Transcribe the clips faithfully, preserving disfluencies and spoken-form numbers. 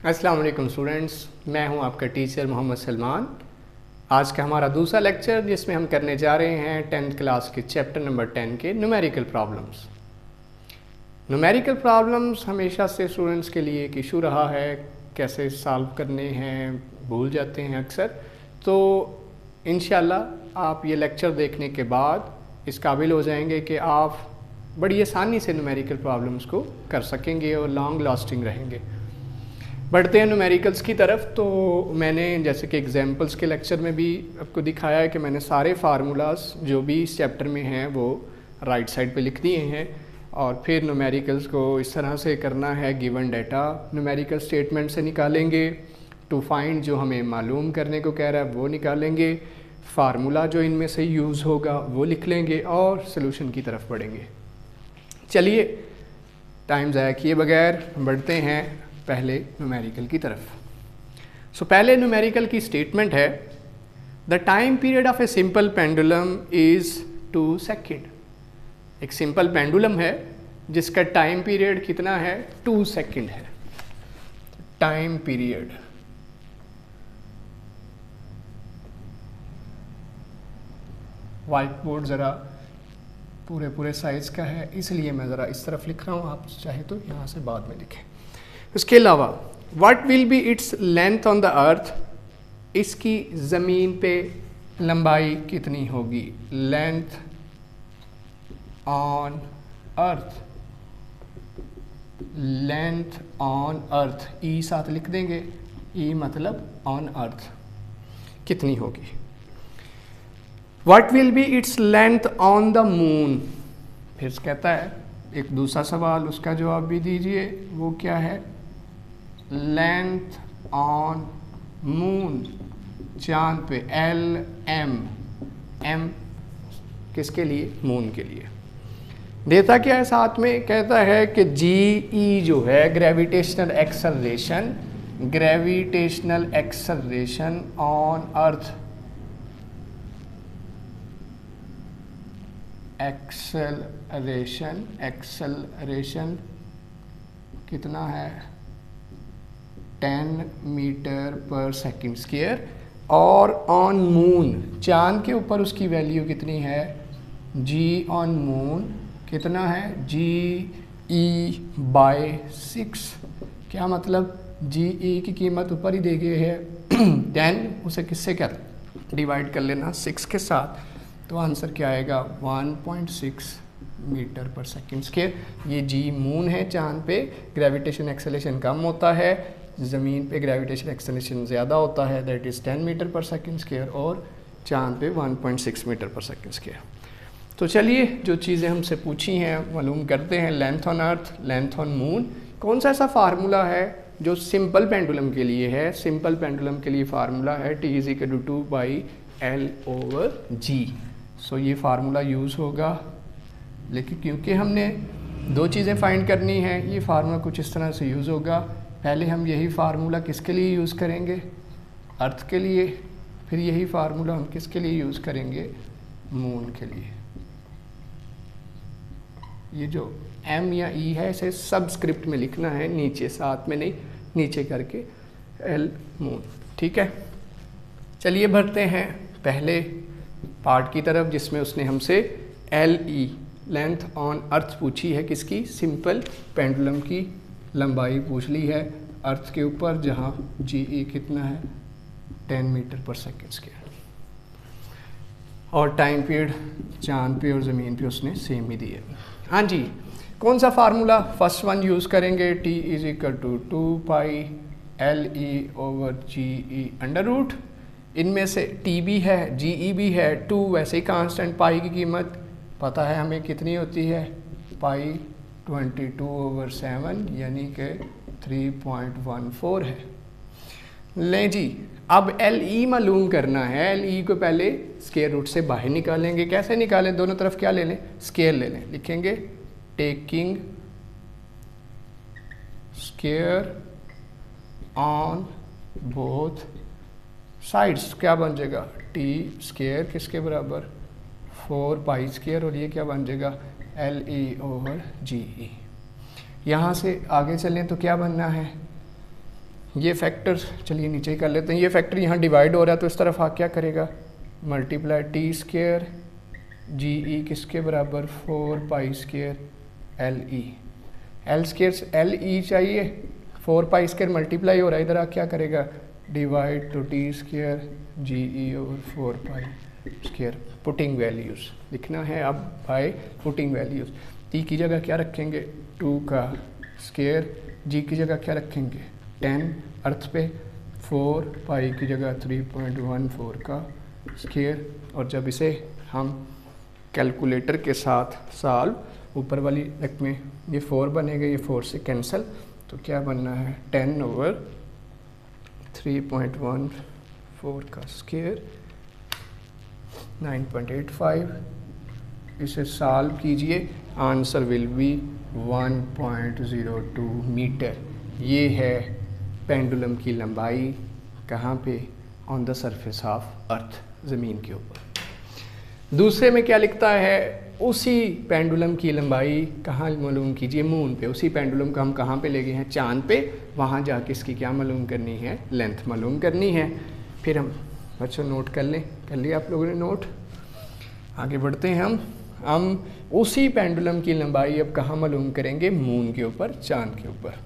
अस्सलाम वालेकुम स्टूडेंट्स, मैं हूं आपका टीचर मोहम्मद सलमान। आज का हमारा दूसरा लेक्चर जिसमें हम करने जा रहे हैं टेंथ क्लास के चैप्टर नंबर टेन के न्यूमेरिकल प्रॉब्लम्स। न्यूमेरिकल प्रॉब्लम्स हमेशा से स्टूडेंट्स के लिए एक इशू रहा है, कैसे सॉल्व करने हैं, भूल जाते हैं अक्सर। तो इंशाल्लाह आप ये लेक्चर देखने के बाद इस काबिल हो जाएंगे कि आप बड़ी आसानी से न्यूमेरिकल प्रॉब्लम्स को कर सकेंगे और लॉन्ग लास्टिंग रहेंगे। बढ़ते हैं न्यूमेरिकल्स की तरफ। तो मैंने जैसे कि एग्जांपल्स के लेक्चर में भी आपको दिखाया है कि मैंने सारे फार्मूलाज जो भी इस चैप्टर में हैं वो राइट साइड पे लिख दिए हैं, और फिर न्यूमेरिकल्स को इस तरह से करना है। गिवन डेटा न्यूमेरिकल स्टेटमेंट से निकालेंगे, टू फाइंड जो हमें मालूम करने को कह रहा है वो निकालेंगे, फार्मूला जो इनमें से यूज़ होगा वो लिख लेंगे और सोल्यूशन की तरफ बढ़ेंगे। चलिए टाइम ज़ाया किए बगैर बढ़ते हैं पहले न्यूमेरिकल की तरफ। सो so, पहले न्यूमेरिकल की स्टेटमेंट है, the time period of a simple pendulum is two second. एक सिंपल पेंडुलम है जिसका टाइम पीरियड कितना है, टू सेकेंड है। टाइम पीरियड वाइट बोर्ड ज़रा पूरे पूरे साइज़ का है, इसलिए मैं ज़रा इस तरफ लिख रहा हूँ, आप चाहे तो यहाँ से बाद में लिखें। उसके अलावा what will be its length on the earth, इसकी ज़मीन पे लंबाई कितनी होगी। Length on earth, length on earth, e साथ लिख देंगे, ई मतलब ऑन अर्थ कितनी होगी। What will be its length on the moon, फिर कहता है एक दूसरा सवाल, उसका जवाब भी दीजिए, वो क्या है, लेंथ ऑन मून, चांद पे, एल एम, एम किसके लिए, मून के लिए। देता क्या है साथ में, कहता है कि जी ई जो है gravitational acceleration, gravitational acceleration on earth, acceleration, acceleration कितना है, ten metre per second square. और ऑन मून, चांद के ऊपर उसकी वैल्यू कितनी है, जी ऑन मून कितना है, जी ई बाय सिक्स। क्या मतलब, जी ई की कीमत ऊपर ही दे गए है टेन, उसे किससे क्या डिवाइड कर लेना, सिक्स के साथ, तो आंसर क्या आएगा, one point six metre per second square. ये जी मून है, चांद पे ग्रेविटेशन एक्सेलरेशन कम होता है, ज़मीन पे ग्रेविटेशन एक्सेलरेशन ज़्यादा होता है, that is ten metre per second square, और चांद पे one point six metre per second square. तो चलिए जो चीज़ें हमसे पूछी हैं मालूम करते हैं। Length on earth, length on moon, कौन सा ऐसा फार्मूला है जो सिंपल पेंडुलम के लिए है। सिंपल पेंडुलम के लिए फार्मूला है T is equal to two pi L over g. So ये फार्मूला यूज़ होगा, लेकिन क्योंकि हमने दो चीज़ें फाइंड करनी हैं, ये फार्मूला कुछ इस तरह से यूज़ होगा। पहले हम यही फार्मूला किसके लिए यूज़ करेंगे, अर्थ के लिए, फिर यही फार्मूला हम किसके लिए यूज़ करेंगे, मून के लिए। ये जो एम या ई है इसे सबस्क्रिप्ट में लिखना है, नीचे साथ में नहीं, नीचे करके एल मून, ठीक है। चलिए बढ़ते हैं पहले पार्ट की तरफ जिसमें उसने हमसे L e length on earth पूछी है, किसकी, सिंपल पेंडुलम की लंबाई पूछ ली है अर्थ के ऊपर, जहाँ जी ई कितना है, ten metre per second square, और टाइम पीरियड चांद पे और ज़मीन पे उसने सेम ही दिया। हाँ जी, कौन सा फार्मूला, फर्स्ट वन यूज़ करेंगे, T is equal to two pi L E over ji E under root. इनमें से टी भी है, जी ई भी है, टू वैसे ही कांस्टेंट, पाई की कीमत पता है हमें कितनी होती है, pi twenty two over seven, यानी कि थ्री पॉइंट वन फोर है। लें जी, अब एल ई मालूम करना है। एल ई को पहले स्क्वायर रूट से बाहर निकालेंगे। कैसे निकालें, दोनों तरफ क्या ले लें, स्क्वायर ले लें। लिखेंगे taking square on both sides, क्या बन जाएगा, टी स्क्वायर किसके बराबर, फोर पाई स्क्वायर, और ये क्या बन जाएगा, एल ई ओवर जी ई। यहाँ से आगे चलें तो क्या बनना है, ये फैक्टर चलिए नीचे ही कर लेते हैं। ये फैक्टर यहाँ डिवाइड हो रहा है तो इस तरफ आ क्या करेगा, multiply T square g e किसके बराबर, four pi square L e. L square L e चाहिए, फोर पाई स्केयर मल्टीप्लाई हो रहा है, इधर आ क्या करेगा, divide to T square g E over four pi square. Putting values लिखना है अब बाय पुटिंग वैल्यूज़। टी की जगह क्या रखेंगे, टू का स्केयर, जी की जगह क्या रखेंगे, टेन अर्थ पे, फोर पाई की जगह थ्री पॉइंट वन फोर का स्केयर। और जब इसे हम कैलकुलेटर के साथ सॉल्व, ऊपर वाली लेग में ये फोर बनेगा, ये फोर से कैंसिल, तो क्या बनना है, ten over three point one four का square nine point eight five. इसे सॉल्व कीजिए, answer will be one point zero two metre. ये है पेंडुलम की लंबाई कहाँ पे, on the surface of earth, ज़मीन के ऊपर। दूसरे में क्या लिखता है, उसी पेंडुलम की लंबाई कहाँ मालूम कीजिए, मून पे। उसी पेंडुलम को हम कहाँ पे ले गए हैं, चांद पे, वहाँ जाके इसकी क्या मालूम करनी है, लेंथ मालूम करनी है। फिर हम बच्चों नोट कर लें, कर लिया आप लोगों ने नोट। आगे बढ़ते हैं हम हम उसी पेंडुलम की लंबाई अब कहाँ मालूम करेंगे, मून के ऊपर, चांद के ऊपर।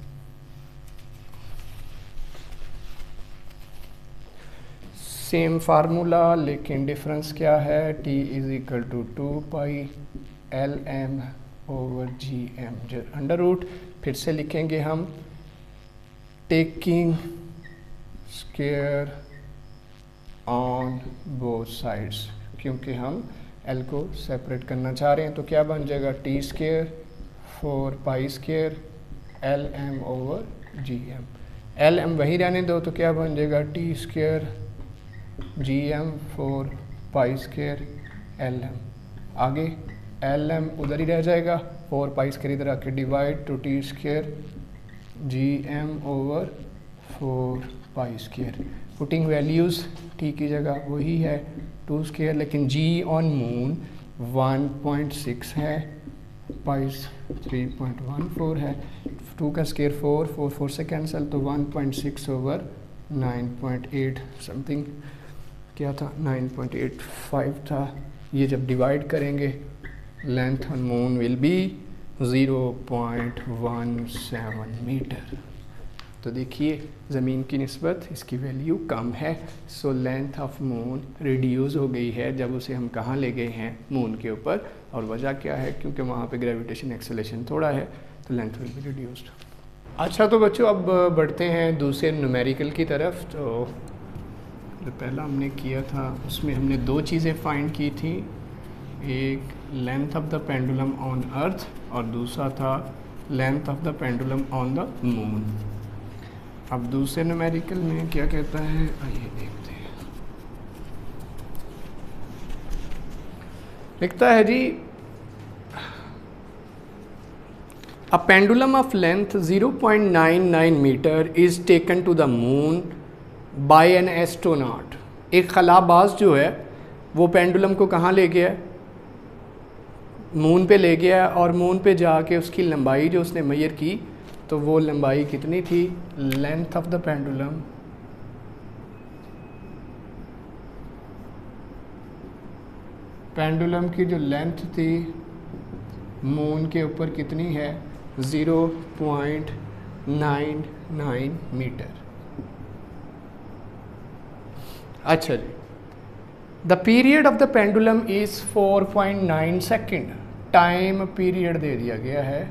सेम फार्मूला लेकिन डिफरेंस क्या है, t is equal to two pi L m over g m जो अंडर रूट। फिर से लिखेंगे हम taking square on both sides, क्योंकि हम l को सेपरेट करना चाह रहे हैं। तो क्या बन जाएगा, T square four pi square L m over g m. L m वहीं रहने दो, तो क्या बन जाएगा, T square g m four pi square L m. आगे एल एम उधर ही रह जाएगा, फोर पाई स्केयर इधर आके divide to T square g m over four pi square. Putting values, T की जगह वही है टू स्केयर, लेकिन g on moon one point six है, pi three point one four है, टू का स्केयर फोर, फोर फोर से cancel, तो one point six over nine point eight something क्या था, नाइन पॉइंट एट फाइव था। ये जब डिवाइड करेंगे, length on moon will be zero point one seven metre. तो देखिए ज़मीन की निस्बत इसकी वैल्यू कम है, so length of moon reduce हो गई है जब उसे हम कहाँ ले गए हैं, मून के ऊपर। और वजह क्या है, क्योंकि वहाँ पे ग्रेविटेशन एक्सेलेरेशन थोड़ा है, तो लेंथ विल बी रिड्यूस्ड। अच्छा तो बच्चों अब बढ़ते हैं दूसरे न्यूमेरिकल की तरफ। तो जो पहला हमने किया था उसमें हमने दो चीज़ें फाइंड की थी, एक length of the pendulum on earth और दूसरा था length of the pendulum on the moon. अब दूसरे न्यूमेरिकल में क्या कहता है, आइए देखते हैं। लिखता है जी, a pendulum of length zero point nine nine metre is taken to the moon by an astronaut. एक खलाबाज जो है वो पेंडुलम को कहाँ ले गया, मून पे ले गया, और मून पे जाके उसकी लंबाई जो उसने मेजर की, तो वो लंबाई कितनी थी, length of the pendulum pendulum की जो लेंथ थी मून के ऊपर कितनी है, zero point nine nine metre. अच्छा जी, the period of the pendulum is four point nine second. Time period दे दिया गया है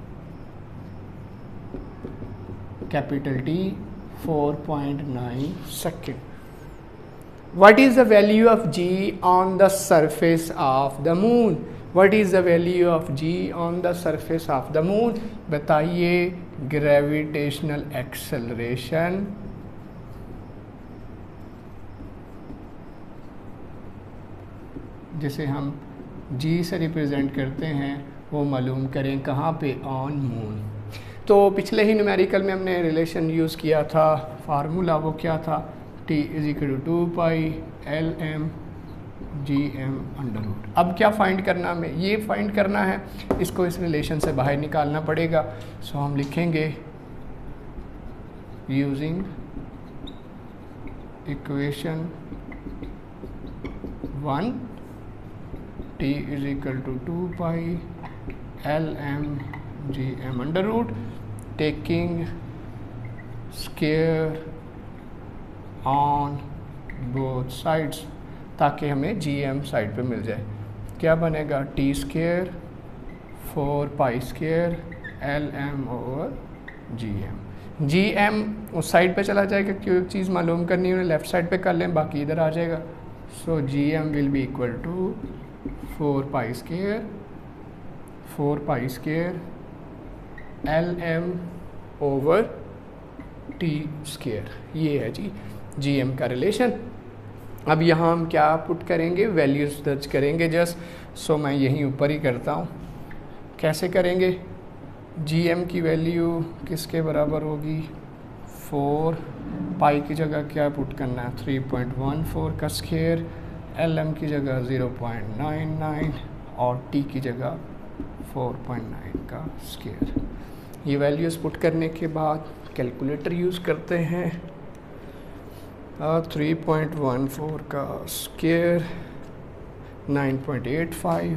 capital T four point nine second. What is the value of G on the surface of the moon? What is the value of G on the surface of the moon? बताइए gravitational acceleration जिसे हम G से represent करते हैं वो मालूम करें कहाँ पे, ऑन मून। तो पिछले ही न्यूमेरिकल में हमने रिलेशन यूज़ किया था, फार्मूला वो क्या था, T is equal to two pi L m g m under root. अब क्या फाइंड करना हमें, ये फाइंड करना है, इसको इस रिलेशन से बाहर निकालना पड़ेगा। सो हम लिखेंगे using equation one, T is equal to two pi L m g m under root, taking square on both sides, ताकि हमें जी एम साइड पे मिल जाए। क्या बनेगा? T square four pi square L m over g m. G m उस side पे चला जाएगा, क्यों एक चीज़ मालूम करनी है, लेफ़्ट साइड पे कर लें, बाकी इधर आ जाएगा। So g m will be equal to four pi square four pi square L m over T square. ये है जी जी एम का रिलेशन। अब यहाँ हम क्या पुट करेंगे? वैल्यूज़ दर्ज करेंगे जस्ट। सो मैं यहीं ऊपर ही करता हूँ। कैसे करेंगे? जी एम की वैल्यू किसके बराबर होगी? फोर पाई की जगह क्या पुट करना है? थ्री पॉइंट वन फोर का स्क्वायर, एल एम की जगह ज़ीरो पॉइंट नाइन नाइन और टी की जगह फोर पॉइंट नाइन का स्क्वायर। ये वैल्यूज़ पुट करने के बाद कैलकुलेटर यूज़ करते हैं। थ्री पॉइंट वन फोर का square nine point eight five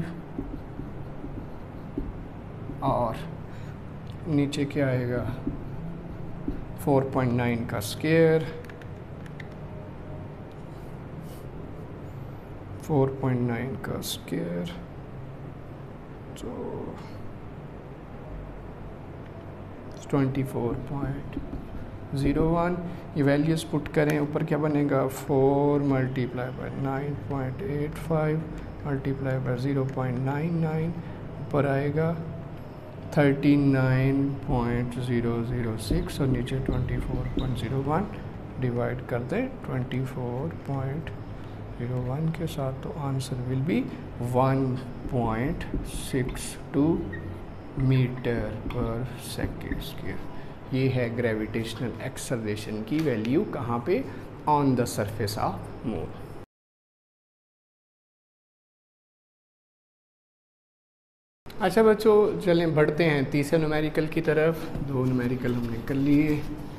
और नीचे क्या आएगा? फोर पॉइंट नाइन का स्क्वायर फोर पॉइंट नाइन का स्क्वायर तो twenty four point zero one. ये वैल्यूज़ पुट करें, ऊपर क्या बनेगा? Four multiply by nine point eight five multiply by zero point nine nine, ऊपर आएगा thirty nine point zero zero six और नीचे twenty four point zero one. Divide कर दें twenty four point zero one के साथ, तो answer will be one point six two metre per second square. ये है ग्रेविटेशनल एक्सेलरेशन की वैल्यू। कहाँ पे? On the surface of moon. अच्छा बच्चों, चलें बढ़ते हैं तीसरे न्यूमेरिकल की तरफ। दो न्यूमेरिकल हमने कर लिए।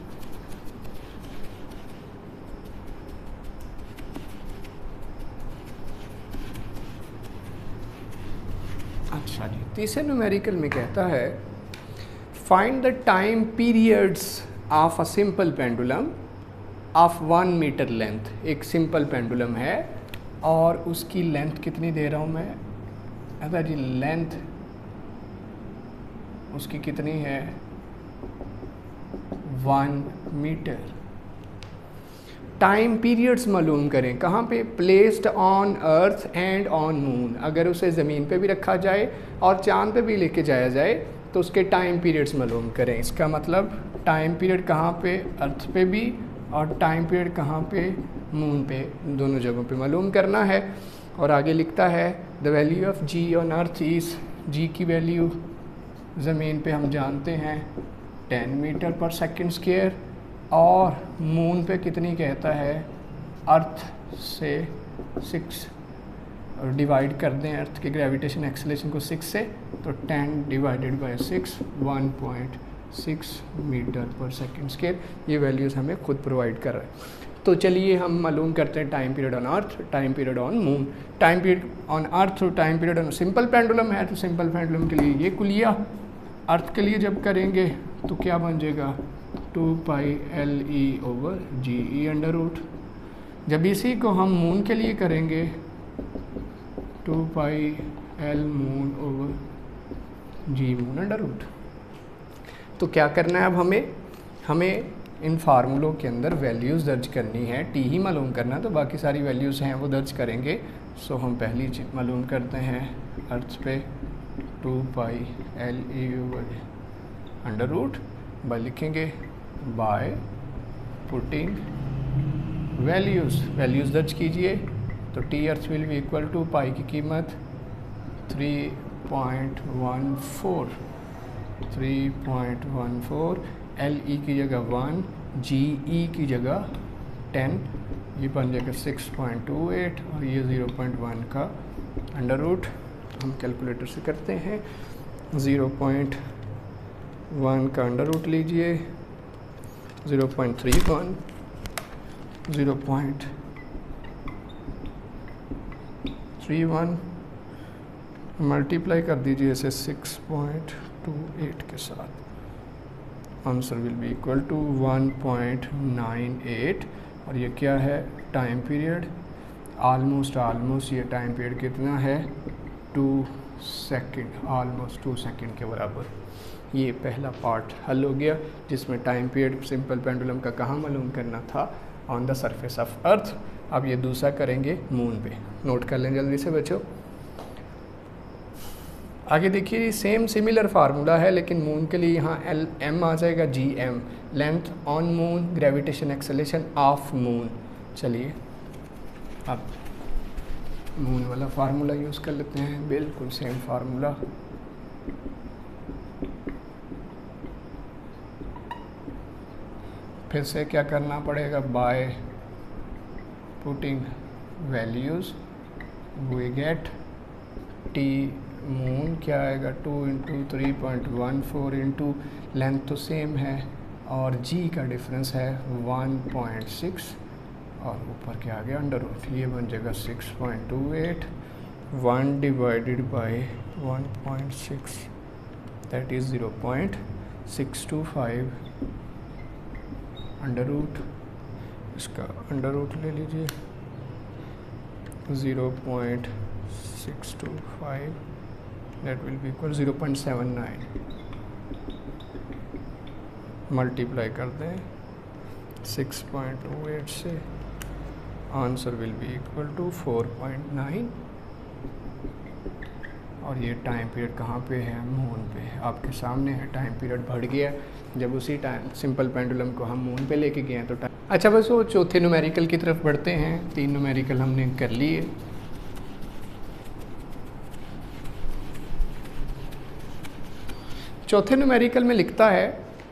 अच्छा जी, तीसरे न्यूमेरिकल में कहता है find the time periods of a simple pendulum of one metre length. एक सिंपल पेंडुलम है और उसकी लेंथ कितनी दे रहा हूँ मैं? अच्छा जी, लेंथ उसकी कितनी है? One metre. टाइम पीरियड्स मालूम करें। कहाँ पे? Placed on earth and on moon. अगर उसे ज़मीन पे भी रखा जाए और चांद पे भी लेके जाया जाए तो उसके टाइम पीरियड्स मालूम करें। इसका मतलब टाइम पीरियड कहाँ पे? अर्थ पे भी, और टाइम पीरियड कहाँ पे? मून पे। दोनों जगहों पे मालूम करना है। और आगे लिखता है the value of g on earth is, g की वैल्यू ज़मीन पे हम जानते हैं ten metre per second square, और मून पे कितनी कहता है? अर्थ से सिक्स डिवाइड कर दें अर्थ की ग्रेविटेशन एक्सेलरेशन को सिक्स से, तो ten divided by six one point six metre per second square. ये वैल्यूज़ हमें खुद प्रोवाइड कर रहा है। तो चलिए हम मालूम करते हैं time period on earth, time period on moon. Time period on earth और time period on simple pendulum है, तो सिंपल पेंडुलम के लिए ये कुलिया। अर्थ के लिए जब करेंगे तो क्या बन जाएगा? टू पाई एल ई ओवर जी ई अंडर रूट। जब इसी को हम मून के लिए करेंगे two pi L moon over g moon under root. तो क्या करना है अब हमें? हमें इन फार्मूलों के अंदर वैल्यूज़ दर्ज करनी है। टी ही मालूम करना है, तो बाकी सारी वैल्यूज़ हैं वो दर्ज करेंगे। सो हम पहली चीज मालूम करते हैं अर्थ पे two pi L E over under root by लिखेंगे बाय पुटिंग वैल्यूज़। वैल्यूज़ दर्ज कीजिए। तो T earth will be equal to pi की कीमत three point one four three point one four, L E की जगह वन, जी ई की जगह टेन, ये बन जाएगा सिक्स पॉइंट टू एट और ये ज़ीरो पॉइंट वन का अंडर रूट। हम कैलकुलेटर से करते हैं। ज़ीरो पॉइंट वन का अंडर रूट लीजिए, zero point three one, zero point three one, multiply कर दीजिए इसे सिक्स पॉइंट टू एट के साथ, answer will be equal to one point nine eight. और ये क्या है, टाइम पीरियड, आलमोस्ट आलमोस्ट ये टाइम पीरियड कितना है, two second, almost two second के बराबर। ये पहला पार्ट हल हो गया जिसमें टाइम पीरियड सिंपल पेंडुलम का कहाँ मालूम करना था, on the surface of earth. अब ये दूसरा करेंगे मून पे, नोट कर लें जल्दी से बच्चों। आगे देखिए सेम सिमिलर फार्मूला है लेकिन मून के लिए यहाँ एल एम आ जाएगा, G M length on moon, gravitation acceleration of moon. चलिए अब मून वाला फार्मूला यूज़ कर लेते हैं, बिल्कुल सेम फार्मूला। फिर से क्या करना पड़ेगा, by putting values we get T moon क्या आएगा, two into three point one four into length तो सेम है और जी का डिफरेंस है वन पॉइंट सिक्स और ऊपर क्या आ गया अंडर रूट, ये बन जाएगा six point two eight, one divided by one point six that is zero point six two five under root, इसका अंडर रूट ले लीजिए, zero point six two five that will be equal zero point seven nine, multiply कर दें six point two eight से, answer will be equal to four point nine. और ये time period कहाँ पे है, मून पे आपके सामने है। टाइम पीरियड बढ़ गया जब उसी टाइम सिंपल पेंडुलम को हम मून पे लेके गए हैं तो टाइम। अच्छा बस वो चौथे न्यूमेरिकल की तरफ बढ़ते हैं, तीन न्यूमेरिकल हमने कर लिए। चौथे न्यूमेरिकल में लिखता है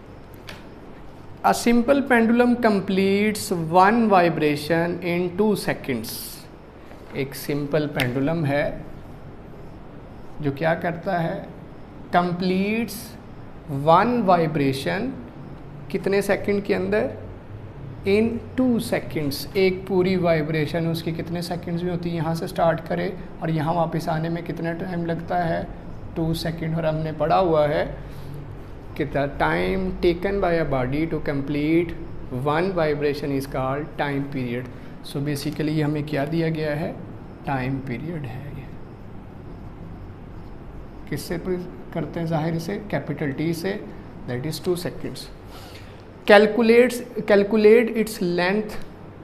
a simple pendulum completes one vibration in two seconds. एक सिंपल पेंडुलम है जो क्या करता है, कंप्लीट्स वन वाइब्रेशन कितने सेकंड के अंदर, इन टू सेकंड्स। एक पूरी वाइब्रेशन उसकी कितने सेकंड्स में होती है, यहाँ से स्टार्ट करे और यहाँ वापस आने में कितना टाइम लगता है, टू सेकंड। और हमने पढ़ा हुआ है कि the time taken by a body to complete one vibration is called time period. So basically हमें क्या दिया गया है, टाइम पीरियड है। ये किससे करते हैं, जाहिर से कैपिटल टी से, that is two seconds. Calculates calculate its length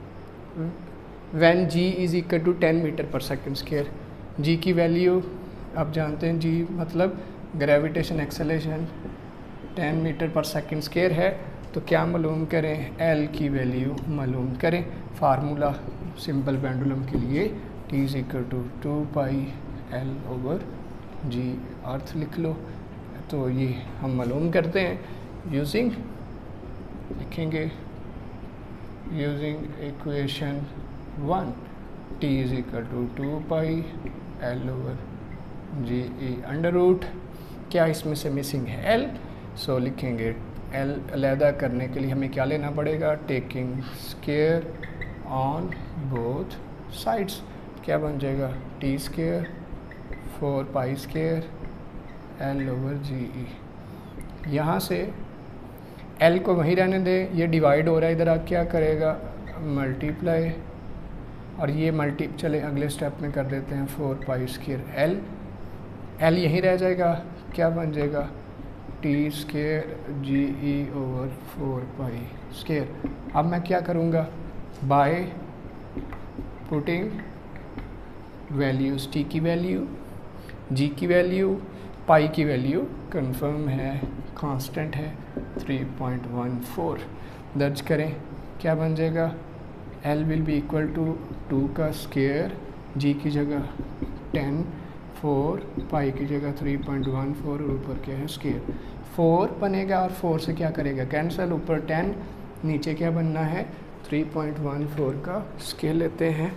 when G is equal to ten metre per second square. G की वैल्यू आप जानते हैं, जी मतलब gravitation acceleration ten metre per second square है, तो क्या मालूम करें, एल की वैल्यू मालूम करें। फार्मूला सिंपल पेंडुलम के लिए T is equal to two pi L over G earth लिख लो। तो ये हम मालूम करते हैं यूजिंग, लिखेंगे using equation one, T is equal to two pi L over ji E under root. क्या इसमें से मिसिंग है, एल। सो so, लिखेंगे एल अलहदा करने के लिए हमें क्या लेना पड़ेगा, taking square on both sides. क्या बन जाएगा, T square four pi square L over जी ई। यहाँ से एल को वहीं रहने दें, ये डिवाइड हो रहा है, इधर आप क्या करेगा, मल्टीप्लाई, और ये मल्टी चले अगले स्टेप में कर देते हैं four pi square L. L यहीं रह जाएगा, क्या बन जाएगा, टी स्क्वायर जी ई ओवर फोर पाई स्क्वायर। अब मैं क्या करूँगा, बाय पुटिंग वैल्यूज़, टी की वैल्यू, जी की वैल्यू, पाई की वैल्यू कंफर्म है, कांस्टेंट है थ्री पॉइंट वन फोर, दर्ज करें। क्या बन जाएगा, L will be equal to two का स्क्वायर, जी की जगह टेन, फोर, पाई की जगह थ्री पॉइंट वन फोर, ऊपर क्या है स्क्वायर, फोर बनेगा और फोर से क्या करेगा कैंसिल, ऊपर टेन, नीचे क्या बनना है थ्री पॉइंट वन फोर का स्क्वायर लेते हैं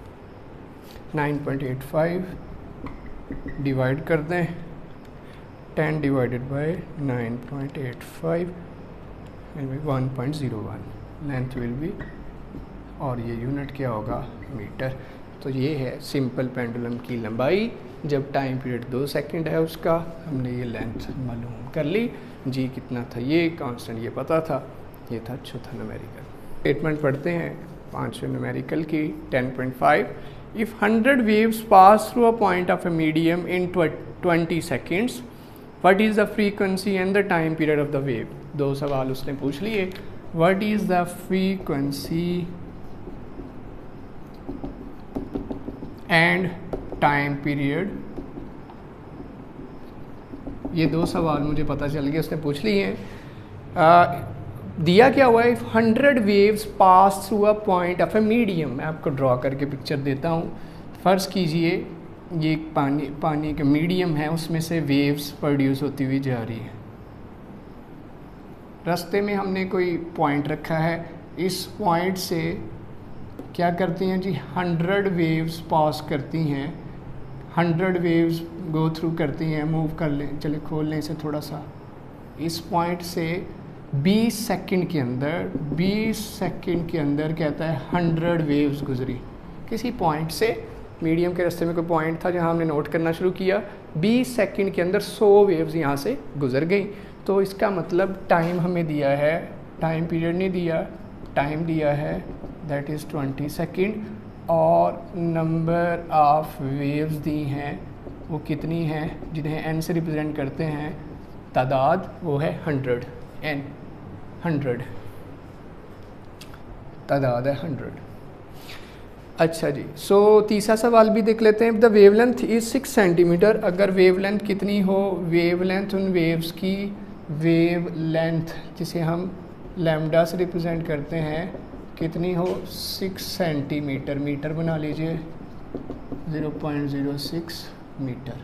nine point eight five, divide कर दें ten divided by nine point eight five will be one point zero one, length will be, और ये यूनिट क्या होगा, मीटर। तो ये है सिंपल पेंडुलम की लंबाई जब टाइम पीरियड दो सेकंड है उसका। हमने ये लेंथ मालूम कर ली, जी कितना था, ये कांस्टेंट ये पता था, ये था चौथा न्यूमेरिकल। स्टेटमेंट पढ़ते हैं पाँचवें न्यूमेरिकल की ten point five. If hundred waves pass through a point of a medium in twenty seconds, what is the frequency and the time period of the wave. दो सवाल उसने पूछ लिए, what is the frequency and time period. ये दो सवाल मुझे पता चल गया उसने पूछ लिए हैं। दिया क्या हुआ है, if hundred waves pass through a point of a medium. मैं आपको ड्रॉ करके पिक्चर देता हूँ। फ़र्ज़ कीजिए ये एक पानी पानी का मीडियम है, उसमें से वेव्स प्रोड्यूस होती हुई जा रही है। रास्ते में हमने कोई पॉइंट रखा है, इस पॉइंट से क्या करती हैं जी, हंड्रेड वेव्स पास करती हैं, हंड्रेड वेव्स गो थ्रू करती हैं। मूव कर लें, चले खोल लें इसे थोड़ा सा। इस पॉइंट से बीस सेकंड के अंदर बीस सेकंड के अंदर कहता है हंड्रेड वेव्स गुजरी। किसी पॉइंट से, मीडियम के रास्ते में कोई पॉइंट था जहां हमने नोट करना शुरू किया, बीस सेकंड के अंदर सौ वेव्स यहां से गुजर गई। तो इसका मतलब टाइम हमें दिया है, टाइम पीरियड नहीं दिया, टाइम दिया है दैट इज़ ट्वेंटी सेकेंड, और नंबर ऑफ वेव्स दी हैं वो कितनी हैं, जिन्हें एन से रिप्रेजेंट करते हैं, तादाद वो है हंड्रेड, एन हंड्रेड, तादाद है हंड्रेड। अच्छा जी, सो so, तीसरा सवाल भी देख लेते हैं। The wavelength is six centimetre. अगर वेवलेंथ कितनी हो, वेवलेंथ उन वेव्स की वेवलेंथ जिसे हम लैम्डा से रिप्रेजेंट करते हैं कितनी हो, सिक्स सेंटीमीटर। मीटर बना लीजिए, zero point zero six metre.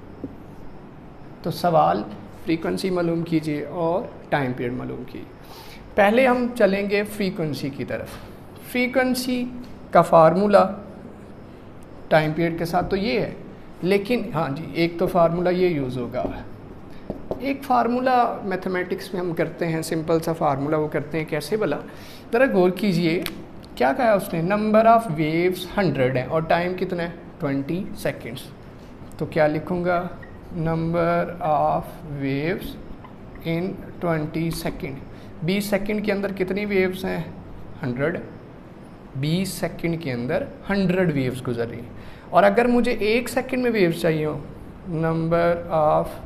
तो सवाल फ्रीक्वेंसी मालूम कीजिए और टाइम पीरियड मालूम कीजिए। पहले हम चलेंगे फ्रीक्वेंसी की तरफ। फ्रीक्वेंसी का फार्मूला टाइम पीरियड के साथ तो ये है, लेकिन हाँ जी एक तो फार्मूला ये यूज़ होगा। एक फार्मूला मैथमेटिक्स में हम करते हैं, सिंपल सा फार्मूला वो करते हैं, कैसे भला, ज़रा गौर कीजिए। क्या कहा उसने, नंबर ऑफ़ वेव्स हंड्रेड है और टाइम कितना है, ट्वेंटी सेकेंड्स। तो क्या लिखूँगा, number of waves in twenty second. बीस सेकेंड के अंदर कितनी वेव्स हैं, हंड्रेड। बीस सेकेंड के अंदर हंड्रेड वेव्स गुजर रही हैं। और अगर मुझे एक सेकेंड में वेव्स चाहिए हो, number of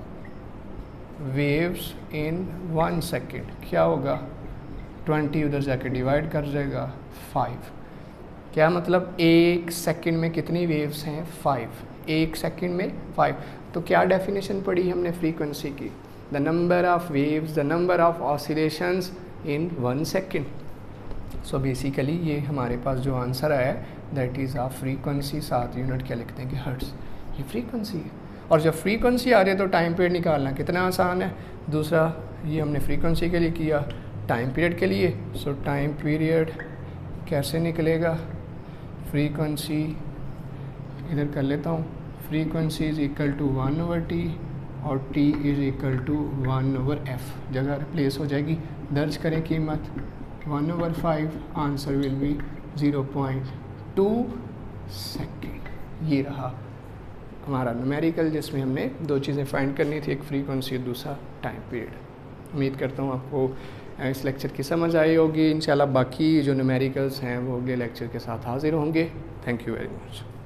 waves in one second क्या होगा, ट्वेंटी उधर जाके डिवाइड कर जाएगा फाइव। क्या मतलब, एक सेकेंड में कितनी वेव्स हैं, फाइव। एक सेकेंड में फाइव। तो क्या डेफिनेशन पढ़ी हमने फ्रीक्वेंसी की, the number of waves, the number of oscillations in one second. So basically ये हमारे पास जो आंसर आया है दैट इज़ ऑफ फ्रीक्वेंसी। साथ यूनिट क्या लिखते हैं कि हर्ट्स, ये फ्रीक्वेंसी है। और जब फ्रीक्वेंसी आ रही है तो टाइम पीरियड निकालना कितना आसान है। दूसरा ये हमने फ्रीक्वेंसी के लिए किया, टाइम पीरियड के लिए। सो टाइम पीरियड कैसे निकलेगा, फ्रीक्वेंसी इधर कर लेता हूँ, frequency is equal to one over T और T is equal to one over F. जगह रिप्लेस हो जाएगी, दर्ज करें कीमत one over five, answer will be zero point two second. ये रहा हमारा न्यूमेरिकल जिसमें हमने दो चीज़ें फाइंड करनी थी, एक फ्रीक्वेंसी और दूसरा टाइम पीरियड। उम्मीद करता हूँ आपको इस लेक्चर की समझ आई होगी। इंशाल्लाह बाकी जो न्यूमेरिकल्स हैं वो अगले लेक्चर के साथ हाजिर होंगे। Thank you very much.